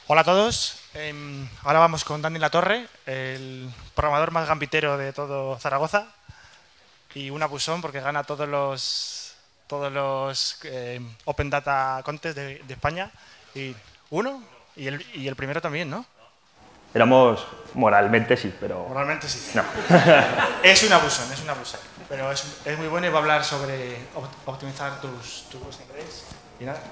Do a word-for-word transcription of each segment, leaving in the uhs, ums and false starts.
Hola a todos, eh, ahora vamos con Dani Latorre, el programador más gambitero de todo Zaragoza y un abusón porque gana todos los todos los eh, Open Data Contest de, de España y uno y el, y el primero también, ¿no? Éramos moralmente sí, pero Moralmente sí. no. Es un abusón, es un abusón, pero es, es muy bueno y va a hablar sobre op- optimizar tus, tus webs y nada.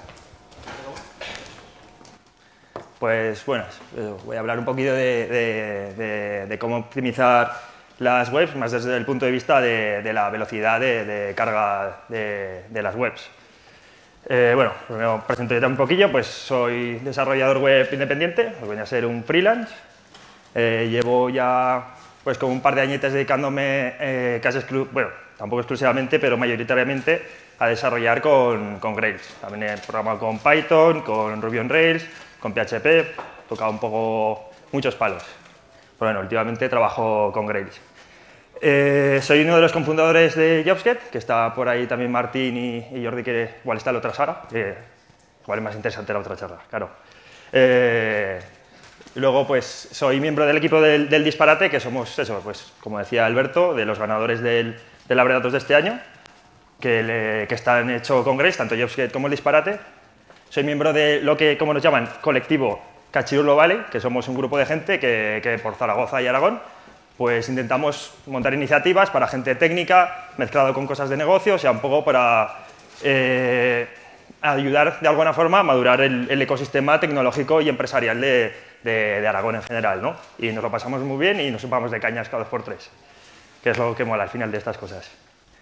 Pues bueno, eh, voy a hablar un poquito de, de- de- de cómo optimizar las webs, más desde el punto de vista de, de la velocidad de, de carga de, de las webs. Eh, bueno, primero presento un poquillo, pues soy desarrollador web independiente, pues voy a ser un freelance. Eh, llevo ya pues como un par de añitos dedicándome eh, casi exclu bueno, tampoco exclusivamente, pero mayoritariamente a desarrollar con, con Rails. También he programado con Python, con Ruby on Rails, con P H P, he tocado un poco muchos palos. Pero bueno, últimamente trabajo con Rails. Eh, soy uno de los cofundadores de JobsGet, que está por ahí también Martín y, y Jordi, que igual está la otra Sara, que igual es más interesante la otra charla, claro. Eh, luego, pues, soy miembro del equipo del, del Disparate, que somos, eso, pues, como decía Alberto, de los ganadores del, del Abre Datos de este año, que, le, que están hechos con Grace, tanto JobsGet como el Disparate. Soy miembro de lo que, como nos llaman, colectivo Cachirulo Valley, que somos un grupo de gente que, que por Zaragoza y Aragón pues intentamos montar iniciativas para gente técnica, mezclado con cosas de negocio, o sea, un poco para eh, ayudar de alguna forma a madurar el, el ecosistema tecnológico y empresarial de, de, de Aragón en general, ¿no? Y nos lo pasamos muy bien y nos vamos de cañas cada dos por tres, que es lo que mola al final de estas cosas.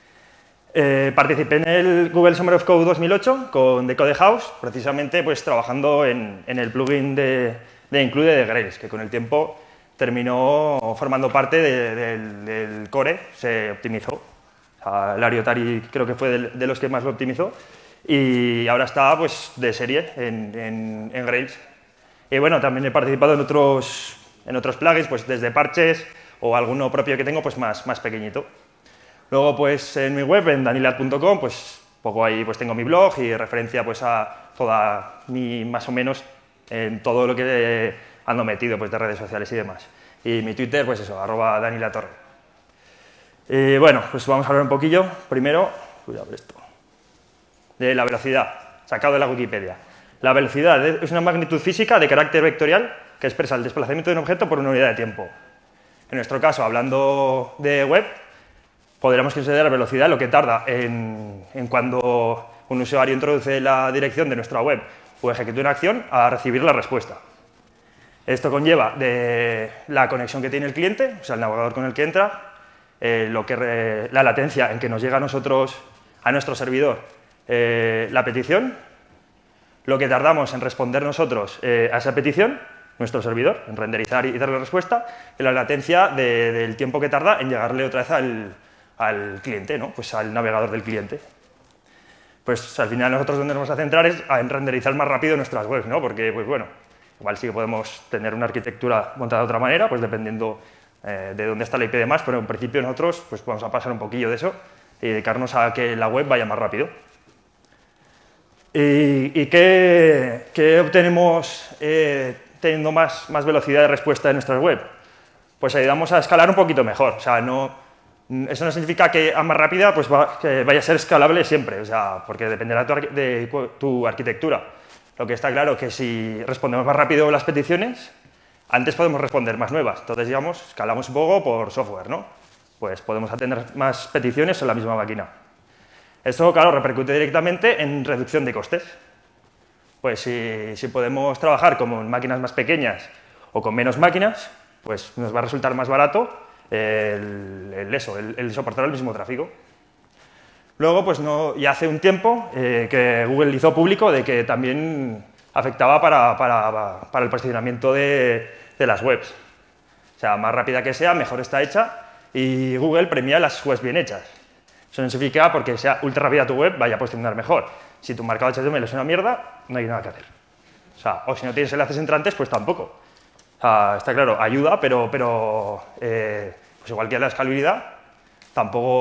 Eh, participé en el Google Summer of Code dos mil ocho con The Code House, precisamente pues trabajando en, en el plugin de, de Include de Grails, que con el tiempo terminó formando parte de, de, del core, se optimizó. O sea, Larry Otari creo que fue de, de los que más lo optimizó y ahora está pues de serie en, en, en Grails. Y bueno, también he participado en otros, en otros plugins, pues desde parches o alguno propio que tengo pues más, más pequeñito. Luego, pues en mi web, en danilat punto com, pues poco ahí pues tengo mi blog y referencia pues a toda mi, más o menos, en todo lo que ando metido pues de redes sociales y demás. Y mi Twitter, pues eso, arroba danilatorre. Y bueno, pues vamos a hablar un poquillo, primero, cuidado esto, de la velocidad, sacado de la Wikipedia. La velocidad es una magnitud física de carácter vectorial que expresa el desplazamiento de un objeto por una unidad de tiempo. En nuestro caso, hablando de web, podríamos considerar velocidad lo que tarda en, en cuando un usuario introduce la dirección de nuestra web o ejecuta una acción a recibir la respuesta. Esto conlleva de la conexión que tiene el cliente, o sea, el navegador con el que entra, eh, lo que re, la latencia en que nos llega a nosotros, a nuestro servidor, eh, la petición, lo que tardamos en responder nosotros eh, a esa petición, nuestro servidor, en renderizar y darle respuesta, y la latencia de, del tiempo que tarda en llegarle otra vez al, al cliente, ¿no? Pues al navegador del cliente. Pues al final nosotros donde nos vamos a centrar es en renderizar más rápido nuestras webs, ¿no? Porque, pues bueno, igual sí que podemos tener una arquitectura montada de otra manera, pues dependiendo eh, de dónde está la I P y demás, pero en principio nosotros pues vamos a pasar un poquillo de eso y dedicarnos a que la web vaya más rápido. ¿Y, y qué, qué obtenemos eh, teniendo más, más velocidad de respuesta en nuestras web? Pues ayudamos a escalar un poquito mejor, o sea, no... Eso no significa que a más rápida pues va, que vaya a ser escalable siempre, o sea, porque dependerá de tu, de tu arquitectura. Lo que está claro es que si respondemos más rápido las peticiones, antes podemos responder más nuevas. Entonces, digamos, escalamos un poco por software, ¿no? Pues podemos atender más peticiones en la misma máquina. Esto, claro, repercute directamente en reducción de costes. Pues si, si podemos trabajar con máquinas más pequeñas o con menos máquinas, pues nos va a resultar más barato el, el, eso, el, el soportar el mismo tráfico. Luego, pues no, ya hace un tiempo eh, que Google hizo público de que también afectaba para, para, para el posicionamiento de, de las webs. O sea, más rápida que sea, mejor está hecha y Google premia las webs bien hechas. Eso no significa porque sea ultra rápida tu web vaya a posicionar mejor. Si tu marcado H T M L es una mierda, no hay nada que hacer. O sea, o si no tienes enlaces entrantes, pues tampoco. O sea, está claro, ayuda, pero, pero eh, pues igual que la escalabilidad,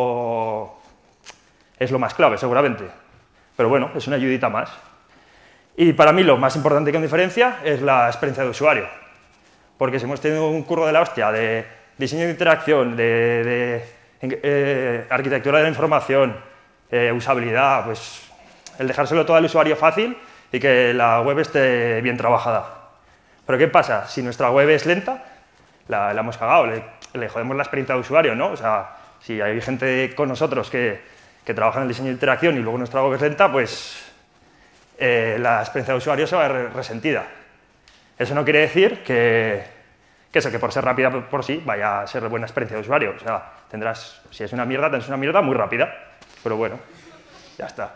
tampoco es lo más clave, seguramente. Pero bueno, es una ayudita más. Y para mí lo más importante que nos diferencia es la experiencia de usuario. Porque si hemos tenido un curro de la hostia de diseño de interacción, de, de eh, arquitectura de la información, eh, usabilidad, pues el dejárselo todo al usuario fácil y que la web esté bien trabajada. Pero ¿qué pasa? Si nuestra web es lenta, la, la hemos cagado, le, le jodemos la experiencia de usuario, ¿no? O sea, si hay gente con nosotros que, que trabaja en el diseño de interacción y luego nuestra web es lenta, pues eh, la experiencia de usuario se va a ver resentida. Eso no quiere decir que, que eso, que por ser rápida por sí vaya a ser buena experiencia de usuario. O sea, tendrás, si es una mierda, tendrás una mierda muy rápida. Pero bueno, ya está.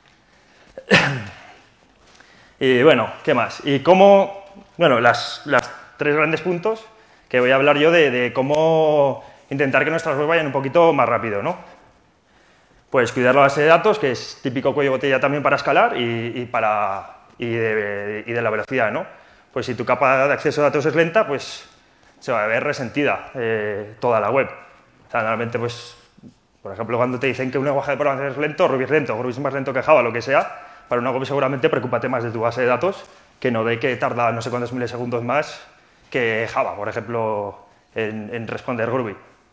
Y bueno, ¿qué más? Y cómo, bueno, las, las tres grandes puntos que voy a hablar yo de, de cómo intentar que nuestras webs vayan un poquito más rápido, ¿no? Pues cuidar la base de datos, que es típico cuello de botella también para escalar y, y, para, y, de, y de la velocidad, ¿no? Pues si tu capa de acceso a datos es lenta, pues se va a ver resentida eh, toda la web. O sea, normalmente, pues, por ejemplo, cuando te dicen que un lenguaje de programación es lento, Ruby es lento, Ruby es más lento que Java, lo que sea, para una web seguramente preocúpate más de tu base de datos que no de que tarda no sé cuántos milisegundos más que Java, por ejemplo, en, en responder Ruby.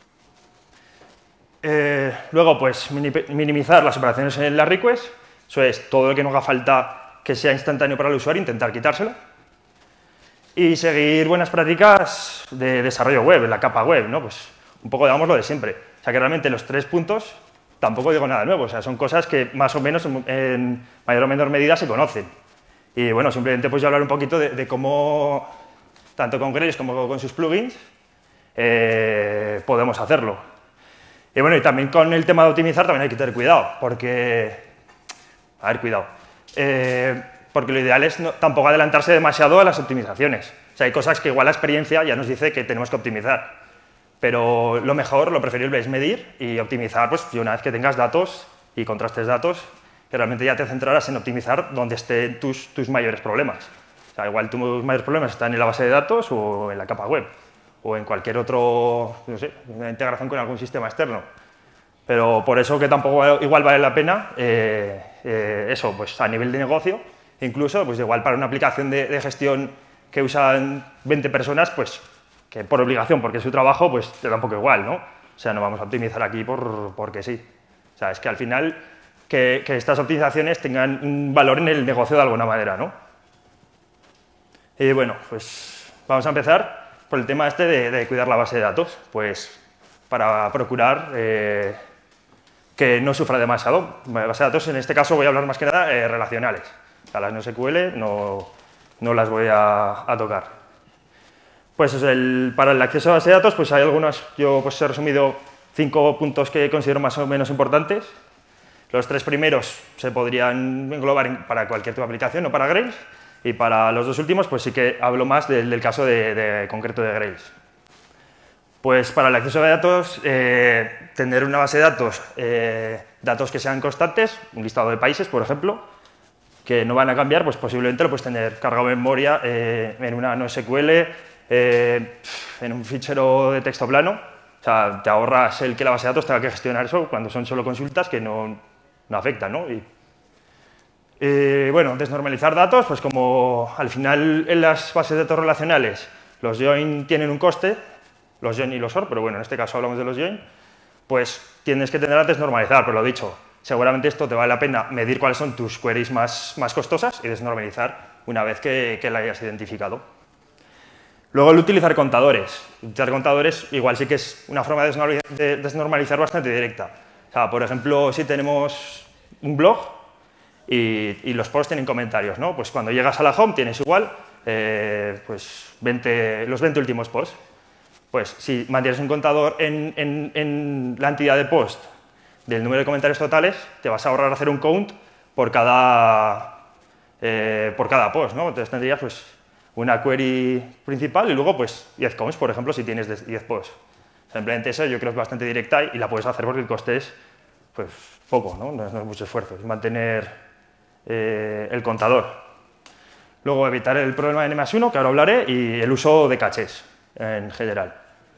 Eh, luego, pues, minimizar las operaciones en la request, eso es, todo lo que no haga falta que sea instantáneo para el usuario, intentar quitárselo. Y seguir buenas prácticas de desarrollo web, en la capa web, ¿no? Pues un poco digamos lo de siempre. O sea que realmente los tres puntos tampoco digo nada nuevo, o sea, son cosas que más o menos en, en mayor o menor medida se conocen. Y bueno, simplemente pues yo hablar un poquito de, de cómo, tanto con Grails como con sus plugins, eh, podemos hacerlo. Y bueno, y también con el tema de optimizar también hay que tener cuidado, porque... A ver, cuidado. Eh, porque lo ideal es no, tampoco adelantarse demasiado a las optimizaciones. O sea, hay cosas que igual la experiencia ya nos dice que tenemos que optimizar. Pero lo mejor, lo preferible es medir y optimizar, pues, y una vez que tengas datos y contrastes datos, que realmente ya te centrarás en optimizar donde estén tus, tus mayores problemas. O sea, igual tus mayores problemas están en la base de datos o en la capa web, o en cualquier otro, no sé, una integración con algún sistema externo. Pero por eso que tampoco igual vale la pena, eh, eh, eso, pues a nivel de negocio, incluso, pues igual para una aplicación de, de gestión que usan veinte personas, pues que por obligación, porque es su trabajo, pues te da un poco igual, ¿no? O sea, no vamos a optimizar aquí por, porque sí. O sea, es que al final que, que estas optimizaciones tengan un valor en el negocio de alguna manera, ¿no? Y bueno, pues vamos a empezar por el tema este de, de cuidar la base de datos, pues para procurar eh, que no sufra demasiado. Base de datos, en este caso voy a hablar más que nada eh, relacionales. O sea, las no S Q L no, no las voy a, a tocar. Pues el, para el acceso a base de datos, pues hay algunos, yo pues he resumido cinco puntos que considero más o menos importantes. Los tres primeros se podrían englobar en, para cualquier tipo de aplicación, no para Grails. Y para los dos últimos, pues sí que hablo más del, del caso de, de, concreto de Grails. Pues para el acceso a datos, eh, tener una base de datos, eh, datos que sean constantes, un listado de países, por ejemplo, que no van a cambiar, pues posiblemente lo puedes tener cargado en memoria eh, en una no S Q L, eh, en un fichero de texto plano. O sea, te ahorras el que la base de datos tenga que gestionar eso cuando son solo consultas que no, no afectan, ¿no? Y, eh, bueno, desnormalizar datos, pues como al final en las bases de datos relacionales los join tienen un coste, los join y los or, pero bueno, en este caso hablamos de los join, pues tienes que tender a desnormalizar, pero lo dicho, seguramente esto te vale la pena medir cuáles son tus queries más, más costosas y desnormalizar una vez que, que la hayas identificado. Luego el utilizar contadores. Utilizar contadores igual sí que es una forma de desnormalizar bastante directa. O sea, por ejemplo, si tenemos un blog y, y los posts tienen comentarios, ¿no? Pues cuando llegas a la home tienes igual eh, pues veinte, los veinte últimos posts. Pues si mantienes un contador en, en, en la entidad de post del número de comentarios totales, te vas a ahorrar hacer un count por cada, eh, por cada post, ¿no? Entonces tendrías pues, una query principal y luego pues diez counts, por ejemplo, si tienes diez posts. Simplemente eso yo creo que es bastante directa y la puedes hacer porque el coste es pues, poco, ¿no? No es, no es mucho esfuerzo, es mantener eh, el contador. Luego evitar el problema de N más uno, que ahora hablaré, y el uso de cachés en general.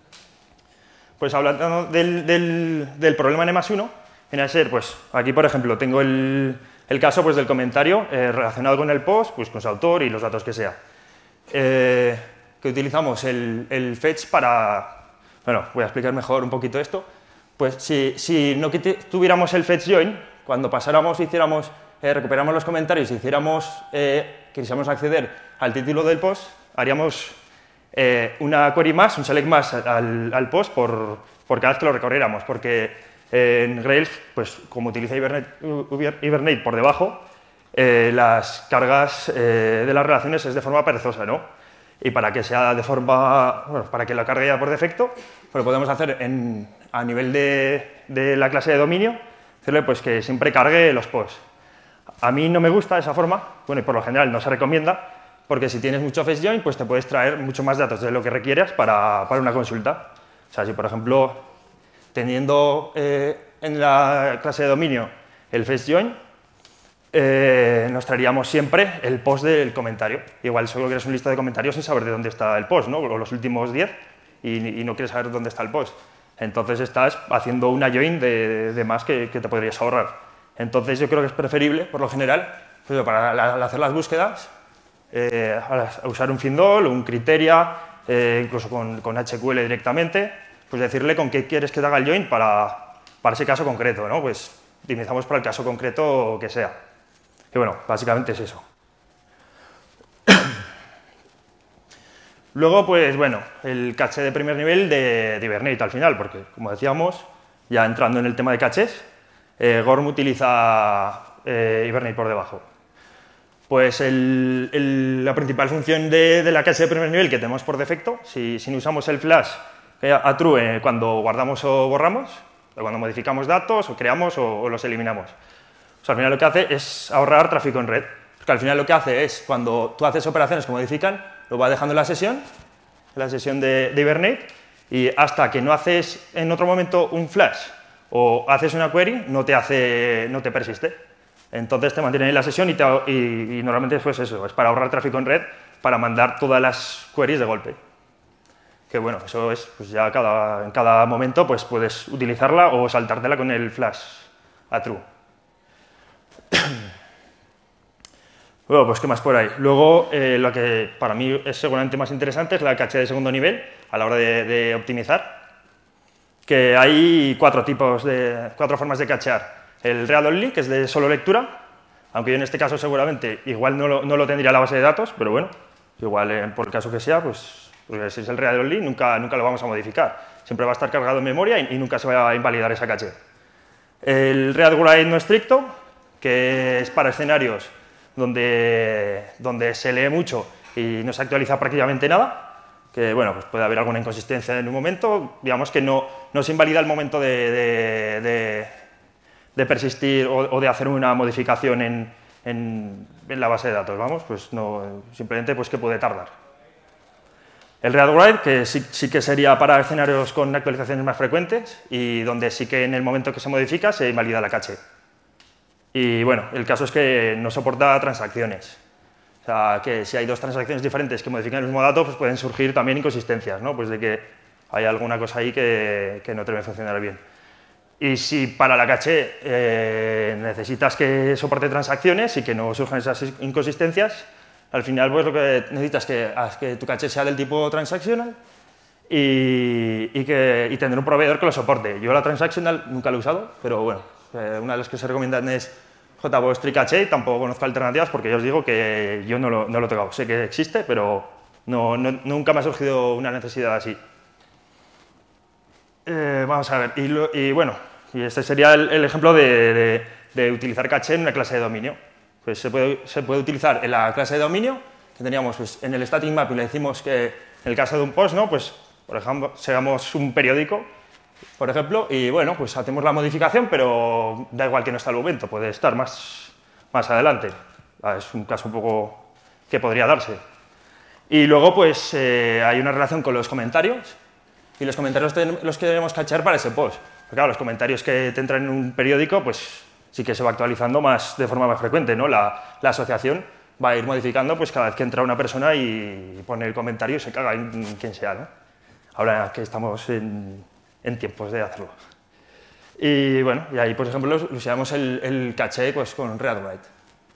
Pues hablando del, del, del problema N más uno, viene a ser, pues aquí por ejemplo tengo el, el caso pues, del comentario eh, relacionado con el post, pues con su autor y los datos que sea. Eh, que utilizamos el, el fetch para... Bueno, voy a explicar mejor un poquito esto. Pues si, si no tuviéramos el fetch join, cuando pasáramos, hiciéramos, eh, recuperamos los comentarios y hiciéramos, eh, quisiéramos acceder al título del post, haríamos eh, una query más, un select más al, al post por, por cada vez que lo recorriéramos, porque eh, en Rails, pues como utiliza Hibernate, Hibernate por debajo, eh, las cargas eh, de las relaciones es de forma perezosa, ¿no? Y para que sea de forma, bueno, para que la cargue ya por defecto, pues lo podemos hacer en, a nivel de, de la clase de dominio, hacerle pues que siempre cargue los posts. A mí no me gusta esa forma, bueno, y por lo general no se recomienda, porque si tienes mucho fetch join, pues te puedes traer mucho más datos de lo que requieras para, para una consulta. O sea, si por ejemplo, teniendo eh, en la clase de dominio el fetch join, Eh, nos traeríamos siempre el post del comentario. Igual solo quieres un listado de comentarios sin saber de dónde está el post, ¿no? O los últimos diez y, y no quieres saber dónde está el post. Entonces estás haciendo una join de, de más que, que te podrías ahorrar. Entonces yo creo que es preferible, por lo general, pues para la, al hacer las búsquedas, eh, a usar un findall, un criteria, eh, incluso con, con H Q L directamente, pues decirle con qué quieres que te haga el join para, para ese caso concreto, ¿no? Pues optimizamos para el caso concreto que sea. Y bueno, básicamente es eso. Luego, pues bueno, el caché de primer nivel de, de Hibernate al final, porque como decíamos, ya entrando en el tema de cachés, eh, Gorm utiliza eh, Hibernate por debajo. Pues el, el, la principal función de, de la caché de primer nivel que tenemos por defecto, si, si no usamos el flash a true eh, cuando guardamos o borramos, o cuando modificamos datos, o creamos o, o los eliminamos. O sea, al final lo que hace es ahorrar tráfico en red, porque al final lo que hace es, cuando tú haces operaciones que modifican, lo va dejando en la sesión, en la sesión de, de Hibernate, y hasta que no haces en otro momento un flash o haces una query, no te, hace, no te persiste. Entonces te mantiene en la sesión y, te, y, y normalmente pues eso, es para ahorrar tráfico en red, para mandar todas las queries de golpe. Que bueno, eso es, pues ya cada, en cada momento pues puedes utilizarla o saltártela con el flash a true. Bueno, pues qué más por ahí. Luego, eh, lo que para mí es seguramente más interesante es la caché de segundo nivel a la hora de, de optimizar, que hay cuatro tipos de, cuatro formas de cachear. El read only, que es de solo lectura, aunque yo en este caso seguramente igual no lo, no lo tendría en la base de datos, pero bueno, igual eh, por el caso que sea, pues porque si es el read only nunca, nunca lo vamos a modificar. Siempre va a estar cargado en memoria y, y nunca se va a invalidar esa caché. El read write no estricto, que es para escenarios donde, donde se lee mucho y no se actualiza prácticamente nada, que bueno, pues puede haber alguna inconsistencia en un momento, digamos que no, no se invalida el momento de, de, de, de persistir o, o de hacer una modificación en, en, en la base de datos, vamos, pues no, simplemente pues que puede tardar. El read write, que sí, sí que sería para escenarios con actualizaciones más frecuentes y donde sí que en el momento que se modifica se invalida la caché. Y bueno, el caso es que no soporta transacciones. O sea, que si hay dos transacciones diferentes que modifican el mismo dato, pues pueden surgir también inconsistencias, ¿no? Pues de que hay alguna cosa ahí que, que no debe funcionar bien. Y si para la caché eh, necesitas que soporte transacciones y que no surjan esas inconsistencias, al final pues lo que necesitas es que, es que tu caché sea del tipo transactional y, y, que, y tener un proveedor que lo soporte. Yo la transactional nunca la he usado, pero bueno, eh, una de las que se recomiendan es J B O S TreeCache, tampoco conozco alternativas porque ya os digo que yo no lo, no lo he tocado. Sé que existe, pero no, no, nunca me ha surgido una necesidad así. Eh, vamos a ver, y, lo, y bueno, y este sería el, el ejemplo de, de, de utilizar caché en una clase de dominio. Pues se puede, se puede utilizar en la clase de dominio, que teníamos pues, en el static map y le decimos que en el caso de un post, ¿no? Pues, por ejemplo, seamos un periódico, por ejemplo, y bueno, pues hacemos la modificación, pero da igual que no está el momento, puede estar más, más adelante. Es un caso un poco que podría darse. Y luego, pues, eh, hay una relación con los comentarios, y los comentarios los que debemos cachar para ese post. Porque, claro, los comentarios que te entran en un periódico, pues sí que se va actualizando más, de forma más frecuente, ¿no? La, la asociación va a ir modificando pues cada vez que entra una persona y pone el comentario y se caga en quien sea, ¿no? Ahora que estamos en, en tiempos de hacerlo. Y bueno, y ahí, por ejemplo, usamos el, el caché pues, con read-write.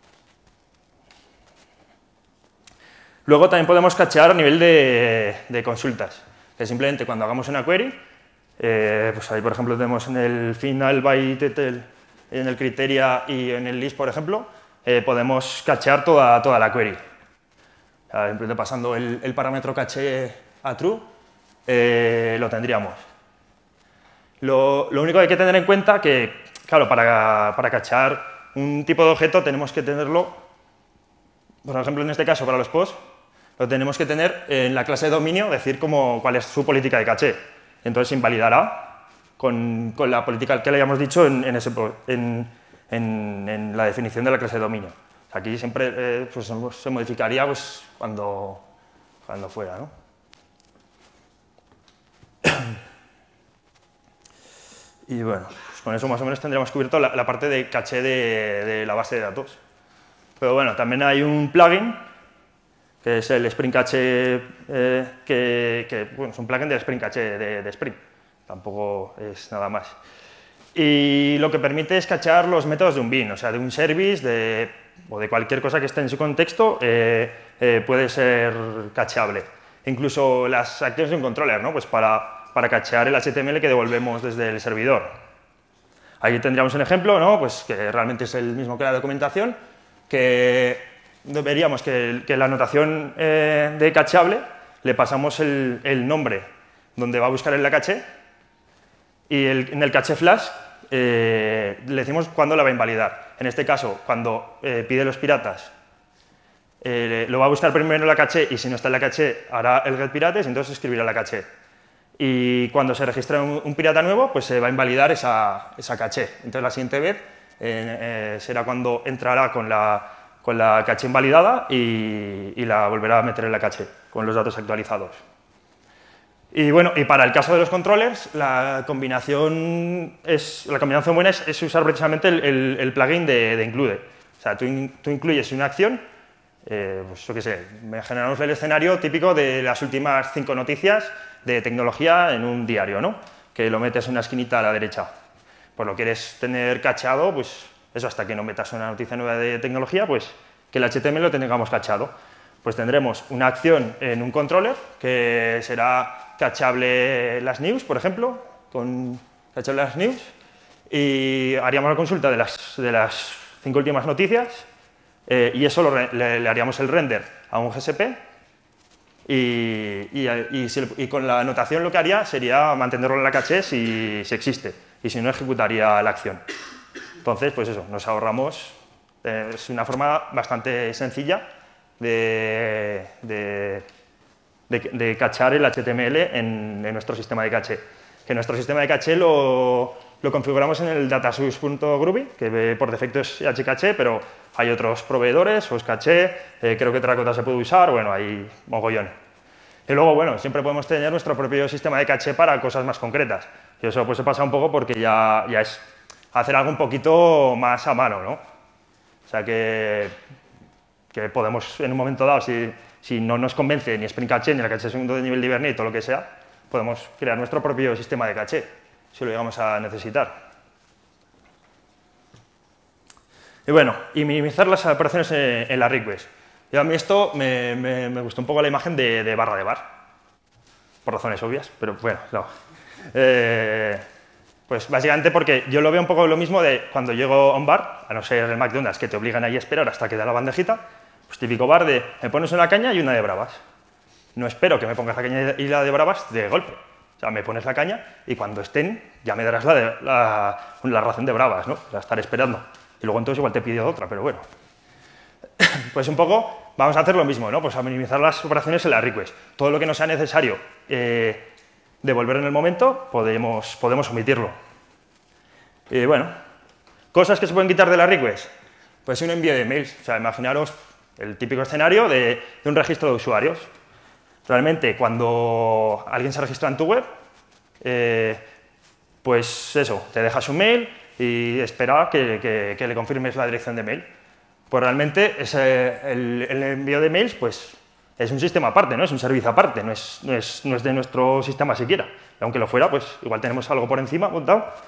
Luego también podemos cachear a nivel de, de consultas, que simplemente cuando hagamos una query, eh, pues ahí, por ejemplo, tenemos en el final by title, en el criteria y en el list, por ejemplo, eh, podemos cachear toda, toda la query. O sea, simplemente pasando el, el parámetro caché a true, eh, lo tendríamos. Lo, lo único que hay que tener en cuenta que, claro, para, para cachear un tipo de objeto tenemos que tenerlo, por ejemplo, en este caso, para los posts, lo tenemos que tener en la clase de dominio, decir cómo, cuál es su política de caché. Entonces se invalidará con, con la política que le hayamos dicho en, en, ese, en, en, en la definición de la clase de dominio. Aquí siempre eh, pues, se modificaría pues, cuando, cuando fuera, ¿no? Y bueno, pues con eso más o menos tendríamos cubierto la, la parte de caché de, de la base de datos. Pero bueno, también hay un plugin que es el Spring Cache, eh, que, que bueno, es un plugin del Spring Cache de, de Spring, tampoco es nada más. Y lo que permite es cachear los métodos de un bin, o sea, de un service de, o de cualquier cosa que esté en su contexto, eh, eh, puede ser cacheable. Incluso las acciones de un controller, ¿no? Pues para, para cachear el H T M L que devolvemos desde el servidor. Ahí tendríamos un ejemplo, ¿no? Pues que realmente es el mismo que la documentación, que veríamos que, que la anotación eh, de cacheable le pasamos el, el nombre donde va a buscar en la caché y el, en el caché flash eh, le decimos cuándo la va a invalidar. En este caso, cuando eh, pide los piratas, eh, lo va a buscar primero en la caché y si no está en la caché hará el get pirates y entonces escribirá la caché. Y cuando se registra un, un pirata nuevo, pues se va a invalidar esa, esa caché. Entonces la siguiente vez eh, eh, será cuando entrará con la con la caché invalidada y, y la volverá a meter en la caché con los datos actualizados. Y bueno, y para el caso de los controllers, la combinación, es, la combinación buena es, es usar precisamente el, el, el plugin de, de include. O sea, tú, in, tú incluyes una acción, eh, pues yo qué sé, generamos el escenario típico de las últimas cinco noticias de tecnología en un diario, ¿no? Que lo metes en una esquinita a la derecha. Pues lo quieres tener cacheado, pues eso, hasta que no metas una noticia nueva de tecnología, pues que el H T M L lo tengamos cachado. Pues tendremos una acción en un controller que será cacheable las news, por ejemplo, con cacheable las news, y haríamos la consulta de las, de las cinco últimas noticias, eh, y eso lo re, le, le haríamos el render a un G S P, y, y, y, si, y con la anotación lo que haría sería mantenerlo en la caché si, si existe, y si no ejecutaría la acción. Entonces, pues eso, nos ahorramos, eh, es una forma bastante sencilla de, de, de, de cachar el H T M L en, en nuestro sistema de caché. Que nuestro sistema de caché lo, lo configuramos en el datasource punto groovy, que por defecto es hcaché, pero hay otros proveedores, oscaché, eh, creo que Terracotta se puede usar, bueno, hay mogollón. Y luego, bueno, siempre podemos tener nuestro propio sistema de caché para cosas más concretas. Y eso pues se pasa un poco porque ya, ya es hacer algo un poquito más a mano, ¿no? O sea que, que podemos, en un momento dado, si, si no nos convence ni Spring Caché, ni la caché segundo de nivel de Hibernate o lo que sea, podemos crear nuestro propio sistema de caché, si lo llegamos a necesitar. Y bueno, y minimizar las operaciones en, en la request. Y a mí esto me, me, me gustó un poco la imagen de, de barra de bar, por razones obvias, pero bueno, no. Eh, Pues básicamente porque yo lo veo un poco lo mismo de cuando llego a un bar, a no ser el McDonald's, que te obligan ahí a esperar hasta que da la bandejita, pues típico bar de me pones una caña y una de bravas. No espero que me pongas la caña y la de bravas de golpe. O sea, me pones la caña y cuando estén ya me darás la, de, la, la ración de bravas, ¿no? Para estar esperando. Y luego entonces igual te pido otra, pero bueno. Pues un poco vamos a hacer lo mismo, ¿no? Pues a minimizar las operaciones en la request. Todo lo que no sea necesario eh, devolver en el momento, podemos, podemos omitirlo. Y bueno, cosas que se pueden quitar de la request. Pues un envío de mails. O sea, imaginaros el típico escenario de, de un registro de usuarios. Realmente, cuando alguien se registra en tu web, eh, pues eso, te dejas un mail y espera que, que, que le confirmes la dirección de mail. Pues realmente ese, el, el envío de mails, pues es un sistema aparte, ¿no? Es un servicio aparte, no es, no es, no es de nuestro sistema siquiera. Y aunque lo fuera, pues igual tenemos algo por encima montado.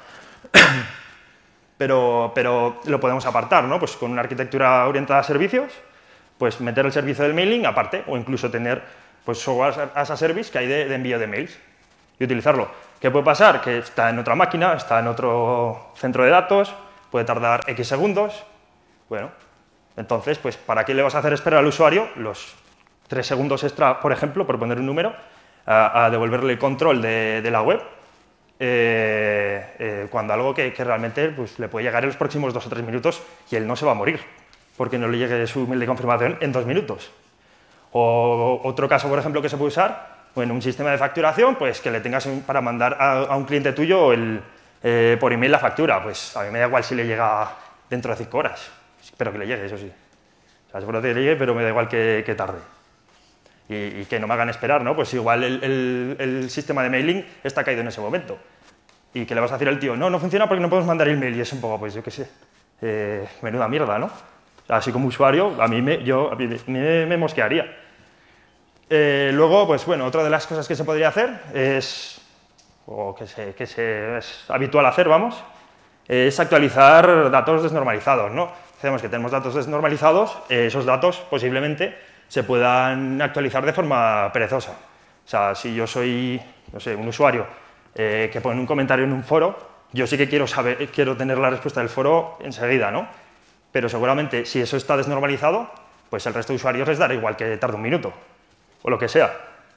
pero, pero lo podemos apartar, ¿no? Pues con una arquitectura orientada a servicios, pues meter el servicio del mailing aparte, o incluso tener pues, software as a service que hay de, de envío de mails y utilizarlo. ¿Qué puede pasar? Que está en otra máquina, está en otro centro de datos, puede tardar X segundos. Bueno, entonces, pues, ¿para qué le vas a hacer esperar al usuario los tres segundos extra, por ejemplo, por poner un número, a, a devolverle el control de, de la web, eh, eh, cuando algo que, que realmente pues, le puede llegar en los próximos dos o tres minutos y él no se va a morir, porque no le llegue su mail de confirmación en dos minutos? O otro caso, por ejemplo, que se puede usar, bueno, un sistema de facturación, pues que le tengas un, para mandar a, a un cliente tuyo el, eh, por email la factura. Pues a mí me da igual si le llega dentro de cinco horas. Espero que le llegue, eso sí. O sea, seguro que le llegue, pero me da igual que, que tarde. Y, y que no me hagan esperar, ¿no? Pues igual el, el, el sistema de mailing está caído en ese momento. Y que le vas a decir al tío, no, no funciona porque no podemos mandar email. Y es un poco, pues yo qué sé, eh, menuda mierda, ¿no? Así como usuario, a mí me, yo, a mí me, me mosquearía. Eh, luego, pues bueno, otra de las cosas que se podría hacer es, o que, se, que se, es habitual hacer, vamos, es actualizar datos desnormalizados, ¿no? Sabemos que tenemos datos desnormalizados, eh, esos datos posiblemente se puedan actualizar de forma perezosa. O sea, si yo soy, no sé, un usuario eh, que pone un comentario en un foro, yo sí que quiero saber, quiero tener la respuesta del foro enseguida, ¿no? Pero seguramente si eso está desnormalizado, pues el resto de usuarios les dará igual que tarde un minuto, o lo que sea.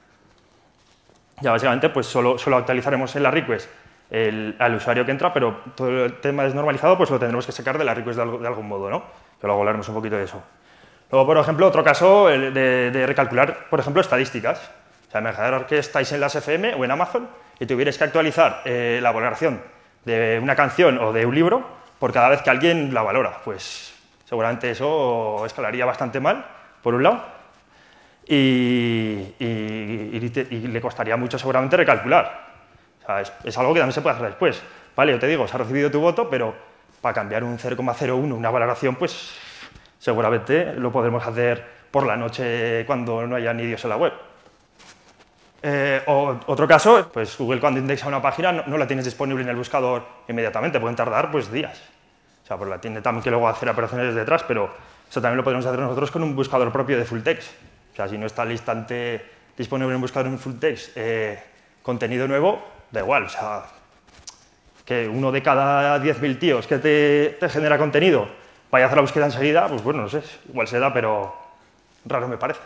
Ya básicamente pues solo, solo actualizaremos en la request el, al usuario que entra, pero todo el tema desnormalizado pues lo tendremos que sacar de la request de, algo, de algún modo, ¿no? Que luego hablaremos un poquito de eso. Luego, por ejemplo, otro caso el de, de recalcular, por ejemplo, estadísticas. O sea, imaginar que estáis en las F M o en Amazon y tuvierais que actualizar eh, la valoración de una canción o de un libro por cada vez que alguien la valora. Pues seguramente eso escalaría bastante mal, por un lado, y, y, y, te, y le costaría mucho seguramente recalcular. O sea, es, es algo que también se puede hacer después. Vale, yo te digo, se ha recibido tu voto, pero para cambiar un cero coma cero uno, una valoración, pues seguramente lo podremos hacer por la noche cuando no haya ni Dios en la web. Eh, o otro caso, pues Google cuando indexa una página no, no la tienes disponible en el buscador inmediatamente, pueden tardar pues días. O sea, pues la tiene también que luego hacer operaciones detrás, pero eso también lo podemos hacer nosotros con un buscador propio de full text. O sea, si no está al instante disponible en un buscador en full text eh, contenido nuevo, da igual. O sea, que uno de cada diez mil tíos que te, te genera contenido vaya a hacer la búsqueda enseguida, pues bueno, no sé, igual se da, pero raro me parece.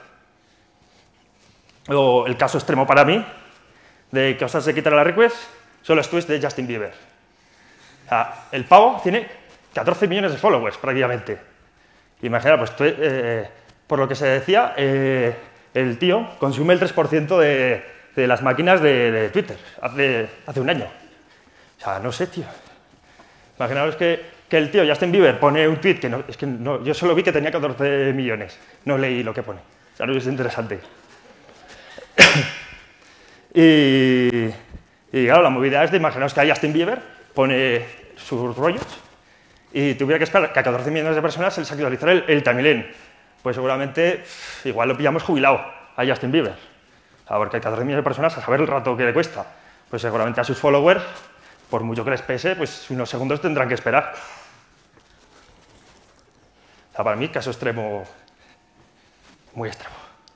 Luego, el caso extremo para mí, de que os se quitar la request, son los tweets de Justin Bieber. O sea, el pavo tiene catorce millones de followers, prácticamente. Imagina, pues, eh, por lo que se decía, eh, el tío consume el tres por ciento de, de las máquinas de, de Twitter hace, hace un año. O sea, no sé, tío. Imaginaos que, que el tío Justin Bieber pone un tweet que, no, es que no, yo solo vi que tenía catorce millones. No leí lo que pone. O sea, no es interesante. y, y claro, la movida es de imaginaos que a Justin Bieber pone sus rollos y tuviera que esperar que a catorce millones de personas se les actualizara el, el timeline. Pues seguramente igual lo pillamos jubilado a Justin Bieber. O sea, porque a catorce millones de personas, a saber el rato que le cuesta, pues seguramente a sus followers, por mucho que les pese, pues unos segundos tendrán que esperar. O sea, para mí, caso extremo, muy extremo.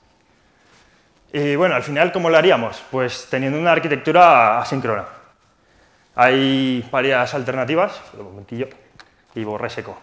Y bueno, al final, ¿cómo lo haríamos? Pues teniendo una arquitectura asíncrona. Hay varias alternativas. Un momentillo. Y borré seco.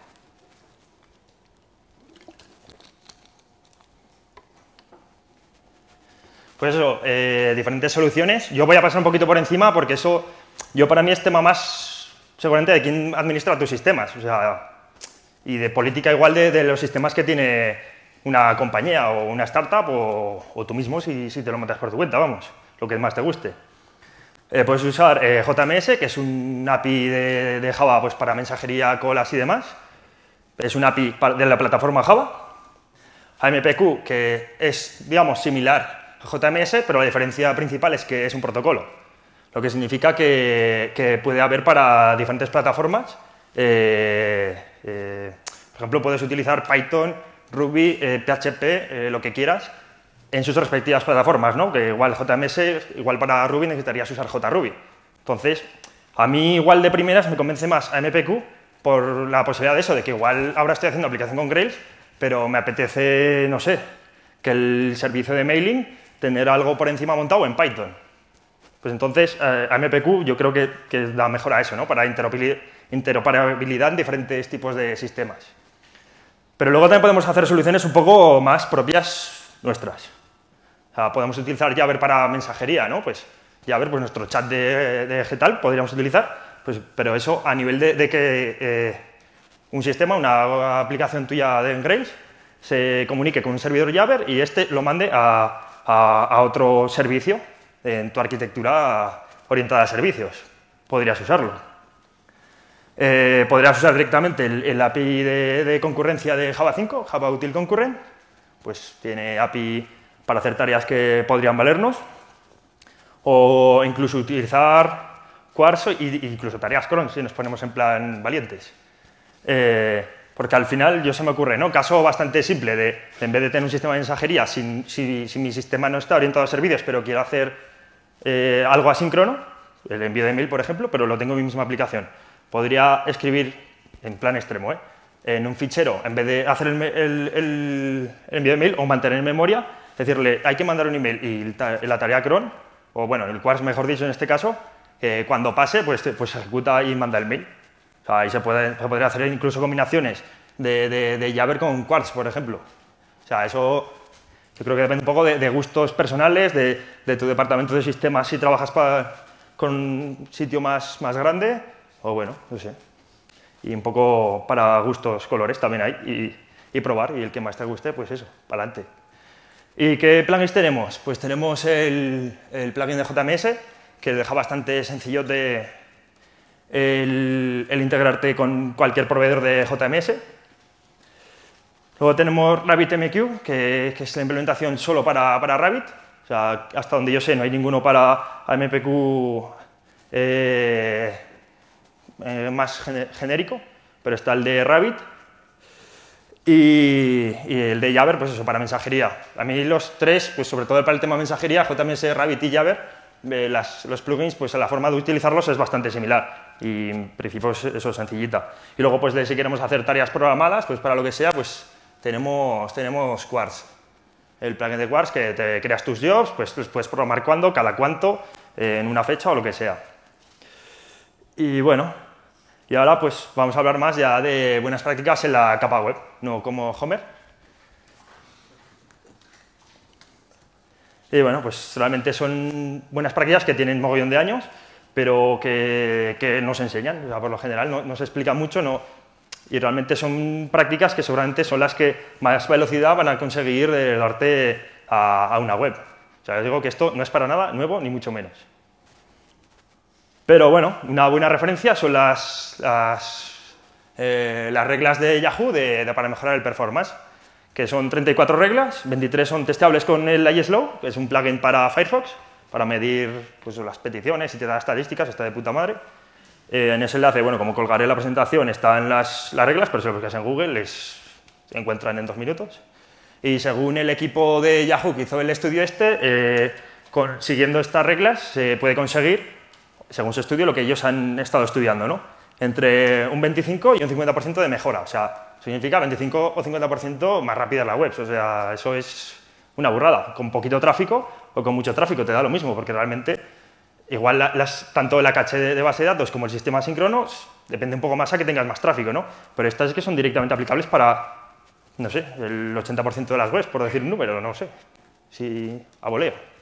Pues eso, eh, diferentes soluciones. Yo voy a pasar un poquito por encima porque eso, yo para mí es tema más, seguramente, de quién administra tus sistemas. O sea, y de política igual de, de los sistemas que tiene una compañía o una startup o, o tú mismo si, si te lo montas por tu cuenta, vamos, lo que más te guste. Eh, puedes usar eh, J M S, que es un A P I de, de Java pues, para mensajería, colas y demás. Es un A P I de la plataforma Java. A M P Q, que es, digamos, similar a J M S, pero la diferencia principal es que es un protocolo, lo que significa que, que puede haber para diferentes plataformas. Eh, eh, por ejemplo, puedes utilizar Python, Ruby, eh, P H P, eh, lo que quieras, en sus respectivas plataformas, ¿no? Que igual J M S, igual para Ruby necesitarías usar JRuby. Entonces, A mí igual de primeras me convence más A M P Q por la posibilidad de eso, de que igual ahora estoy haciendo aplicación con Grails, pero me apetece, no sé, que el servicio de mailing, tener algo por encima montado en Python. Pues entonces, eh, A M P Q yo creo que, que da mejor a eso, ¿no? Para interoperabilidad, interoperabilidad en diferentes tipos de sistemas. Pero luego también podemos hacer soluciones un poco más propias nuestras. O sea, podemos utilizar Jabber para mensajería, ¿no? Pues Jabber, pues nuestro chat de, de Getal podríamos utilizar, pues, pero eso a nivel de, de que eh, un sistema, una aplicación tuya de Grails, se comunique con un servidor Jabber y este lo mande a, a, a otro servicio en tu arquitectura orientada a servicios. Podrías usarlo. Eh, podrías usar directamente el, el A P I de, de concurrencia de Java cinco, Java Util Concurrent, pues tiene A P I para hacer tareas que podrían valernos, o incluso utilizar Quartz e incluso tareas cron, si nos ponemos en plan valientes. Eh, porque al final, yo se me ocurre, ¿no? Caso bastante simple de, en vez de tener un sistema de mensajería, si, si, si mi sistema no está orientado a servicios, pero quiero hacer eh, algo asíncrono, el envío de email, por ejemplo, pero lo tengo en mi misma aplicación, podría escribir, en plan extremo, ¿eh? en un fichero, en vez de hacer el, el, el, el envío de email o mantener en memoria, decirle, hay que mandar un email y la tarea cron, o bueno, el Quartz, mejor dicho, en este caso, eh, cuando pase, pues, pues ejecuta y manda el mail. O sea, ahí se, puede, se podría hacer incluso combinaciones de, de, de Jabber con Quartz, por ejemplo. O sea, eso yo creo que depende un poco de, de gustos personales, de, de tu departamento de sistemas, si trabajas pa, con un sitio más, más grande, o bueno, no sé. Y un poco para gustos colores también hay, y, y probar, y el que más te guste, pues eso, para adelante. ¿Y qué plugins tenemos? Pues tenemos el, el plugin de J M S, que deja bastante sencillo de el, el integrarte con cualquier proveedor de J M S. Luego tenemos RabbitMQ, que, que es la implementación solo para, para Rabbit. O sea, hasta donde yo sé, no hay ninguno para A M P Q eh, eh, más genérico, pero está el de Rabbit. Y, y el de Jabber, pues eso, para mensajería. A mí los tres, pues sobre todo para el tema mensajería, J M S, Rabbit y Jabber, eh, las, los plugins, pues la forma de utilizarlos es bastante similar. Y en principio es eso, sencillita. Y luego, pues de, si queremos hacer tareas programadas, pues para lo que sea, pues tenemos, tenemos Quartz. El plugin de Quartz, que te creas tus jobs, pues los puedes programar cuándo, cada cuánto, eh, en una fecha o lo que sea. Y bueno... Y ahora pues vamos a hablar más ya de buenas prácticas en la capa web, no como Homer. Y bueno, pues realmente son buenas prácticas que tienen mogollón de años, pero que, que no se enseñan, o sea, por lo general no, no se explica mucho, no, y realmente son prácticas que seguramente son las que más velocidad van a conseguir de darte a, a una web. O sea, os digo que esto no es para nada nuevo, ni mucho menos. Pero bueno, una buena referencia son las, las, eh, las reglas de Yahoo de, de para mejorar el performance, que son treinta y cuatro reglas, veintitrés son testeables con el iSlow, que es un plugin para Firefox, para medir pues, las peticiones y te da estadísticas, está de puta madre. Eh, en ese enlace, bueno, como colgaré la presentación, están las, las reglas, pero si lo buscas en Google les se encuentran en dos minutos. Y según el equipo de Yahoo que hizo el estudio este, eh, con, siguiendo estas reglas se puede conseguir, según su estudio, lo que ellos han estado estudiando, ¿no? Entre un veinticinco y un cincuenta por ciento de mejora. O sea, significa veinticinco o cincuenta por ciento más rápida la web. O sea, eso es una burrada. Con poquito tráfico o con mucho tráfico te da lo mismo, porque realmente igual la, las, tanto la caché de, de base de datos como el sistema síncrono depende un poco más a que tengas más tráfico, ¿no? Pero estas es que son directamente aplicables para, no sé, el ochenta por ciento de las webs, por decir un número, no sé, si a voleo.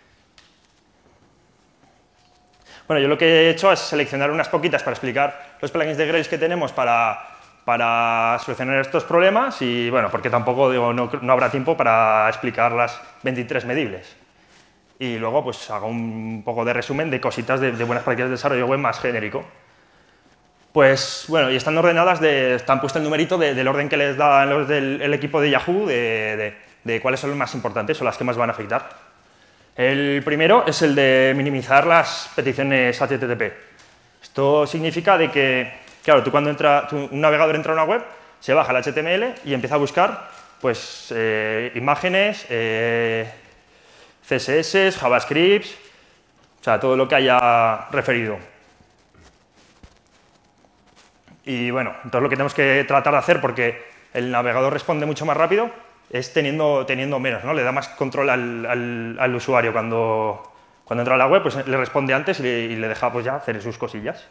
Bueno, yo lo que he hecho es seleccionar unas poquitas para explicar los plugins de Grails que tenemos para, para solucionar estos problemas y, bueno, porque tampoco digo, no, no habrá tiempo para explicar las veintitrés medibles. Y luego, pues, hago un poco de resumen de cositas de, de buenas prácticas de desarrollo web más genérico. Pues, bueno, y están ordenadas, de, están puesto el numerito de, del orden que les da los del el equipo de Yahoo, de, de, de cuáles son los más importantes o las que más van a afectar. El primero es el de minimizar las peticiones H T T P. Esto significa de que, claro, tú cuando entra, tú, un navegador entra a una web, se baja el H T M L y empieza a buscar pues, eh, imágenes, eh, C S S, JavaScript, o sea, todo lo que haya referido. Y bueno, entonces lo que tenemos que tratar de hacer, porque el navegador responde mucho más rápido, es teniendo, teniendo menos, ¿no? Le da más control al, al, al usuario cuando, cuando entra a la web, pues le responde antes y le, y le deja pues ya hacer sus cosillas.